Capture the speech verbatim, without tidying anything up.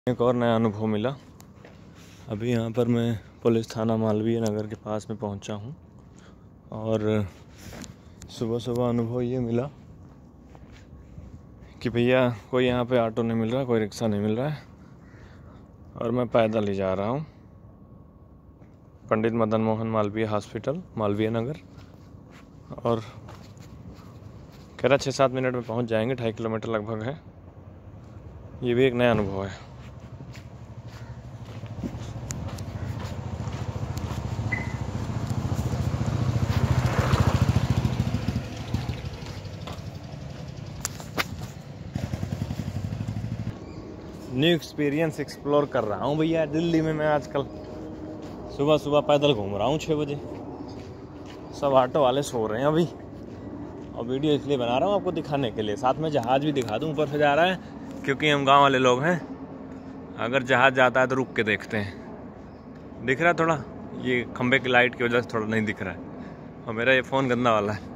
एक और नया अनुभव मिला। अभी यहाँ पर मैं पुलिस थाना मालवीय नगर के पास में पहुँचा हूँ और सुबह सुबह अनुभव ये मिला कि भैया कोई यहाँ पे ऑटो नहीं मिल रहा, कोई रिक्शा नहीं मिल रहा है और मैं पैदल ही जा रहा हूँ पंडित मदन मोहन मालवीय हॉस्पिटल मालवीय नगर। और कह रहा छः सात मिनट में पहुँच जाएंगे, ढाई किलोमीटर लगभग है। ये भी एक नया अनुभव है। न्यू एक्सपीरियंस एक्सप्लोर कर रहा हूँ भैया दिल्ली में। मैं आजकल सुबह सुबह पैदल घूम रहा हूँ छः बजे। सब ऑटो वाले सो रहे हैं अभी और वीडियो इसलिए बना रहा हूँ आपको दिखाने के लिए। साथ में जहाज़ भी दिखा दूँ, ऊपर से जा रहा है क्योंकि हम गांव वाले लोग हैं। अगर जहाज़ जाता है तो रुक के देखते हैं। दिख रहा है थोड़ा, ये खंबे की लाइट की वजह से थोड़ा नहीं दिख रहा है और मेरा ये फ़ोन गंदा वाला है।